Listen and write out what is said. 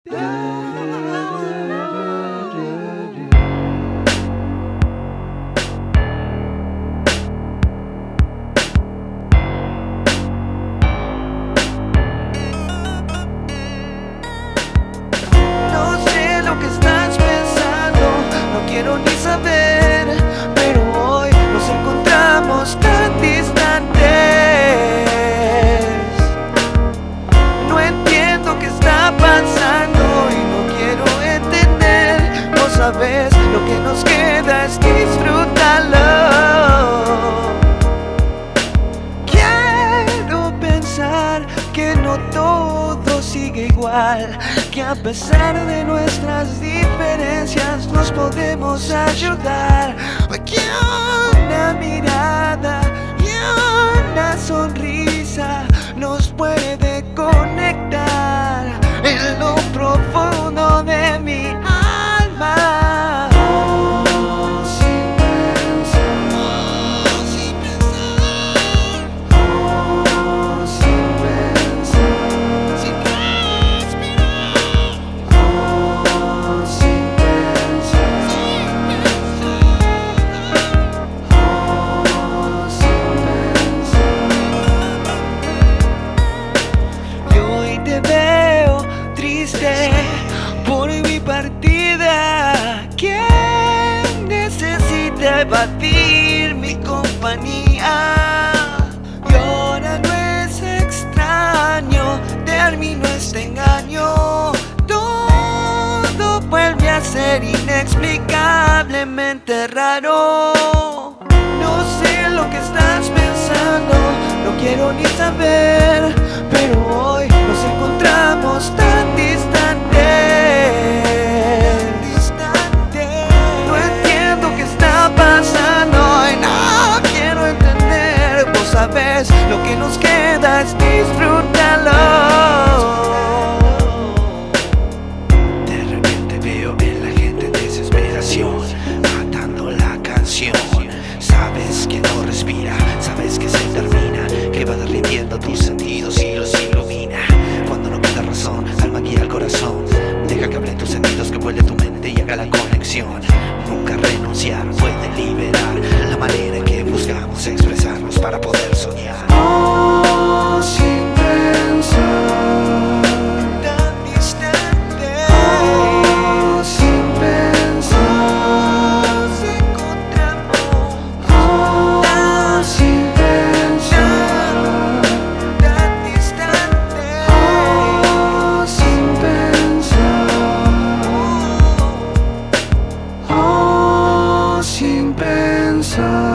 Quiero ni saber, pero hoy nos encontramos tan distantes. No entiendo qué está pasando y no quiero entender. No sabes, lo que nos queda es disfrutarlo. Quiero pensar que no todo sigue igual, que a pesar de nuestras diferencias nos podemos ayudar. Que una mirada y una sonrisa nos puede conectar en lo profundo de mi alma. Sin pensar, sin pensar, sin pensar, sin por mi partida. ¿Quién necesita evadir mi compañía? Y ahora no es extraño, terminó este engaño. Todo vuelve a ser inexplicablemente raro. No sé lo que estás pensando, no quiero ni saber, pero hoy nos encontramos tan distantes. No entiendo qué está pasando y no quiero entender. Vos sabés, lo que nos queda es disfrutarlo. De repente veo en la gente desesperación, matando la canción. Sabes que no respira, sabes que se termina, que va derritiendo tus sentidos y los ilumina. Cuando no queda razón, alma guía al corazón. Deja que hablen tus sentidos, que vuele tu mente y haga la conexión. Nunca renunciar, puede liberar la manera en que buscamos expresarnos para poder soñar. Oh, sin pensar, tan distante. Oh, sin pensar, nos encontramos. Oh, sin pensar, tan distante. Oh, sin pensar. Oh, sin pensar.